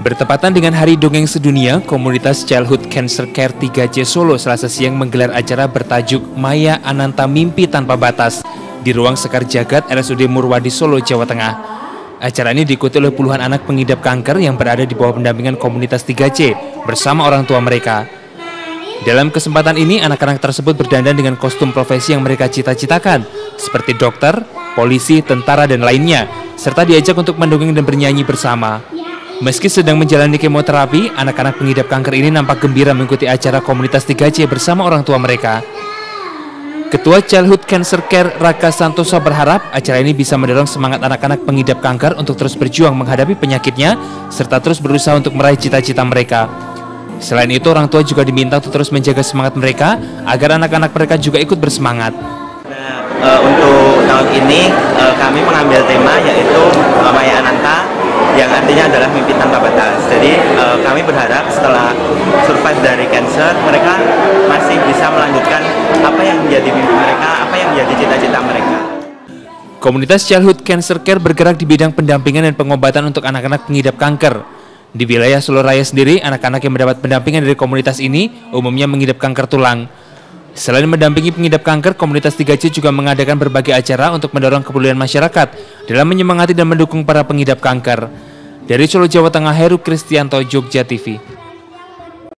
Bertepatan dengan Hari Dongeng Sedunia, komunitas Childhood Cancer Care 3C Solo Selasa siang menggelar acara bertajuk Maya Ananta Mimpi Tanpa Batas di Ruang Sekar Jagad RSUD Murwadi Solo, Jawa Tengah. Acara ini diikuti oleh puluhan anak pengidap kanker yang berada di bawah pendampingan komunitas 3C bersama orang tua mereka. Dalam kesempatan ini, anak-anak tersebut berdandan dengan kostum profesi yang mereka cita-citakan, seperti dokter, polisi, tentara, dan lainnya, serta diajak untuk mendongeng dan bernyanyi bersama. Meski sedang menjalani kemoterapi, anak-anak pengidap kanker ini nampak gembira mengikuti acara komunitas 3C bersama orang tua mereka. Ketua Childhood Cancer Care Raka Santosa berharap acara ini bisa mendorong semangat anak-anak pengidap kanker untuk terus berjuang menghadapi penyakitnya, serta terus berusaha untuk meraih cita-cita mereka. Selain itu, orang tua juga diminta untuk terus menjaga semangat mereka agar anak-anak mereka juga ikut bersemangat. Untuk tahun ini kami mengambil tema yaitu Maya Ananta, yang artinya adalah mimpi tanpa batas. Jadi kami berharap setelah survive dari cancer, mereka masih bisa melanjutkan apa yang menjadi mimpi mereka, apa yang menjadi cita-cita mereka. Komunitas Childhood Cancer Care bergerak di bidang pendampingan dan pengobatan untuk anak-anak pengidap kanker. Di wilayah Solo Raya sendiri, anak-anak yang mendapat pendampingan dari komunitas ini umumnya mengidap kanker tulang. Selain mendampingi pengidap kanker, komunitas 3C juga mengadakan berbagai acara untuk mendorong kepedulian masyarakat dalam menyemangati dan mendukung para pengidap kanker. Dari Solo, Jawa Tengah, Heru Kristianto, Jogja TV.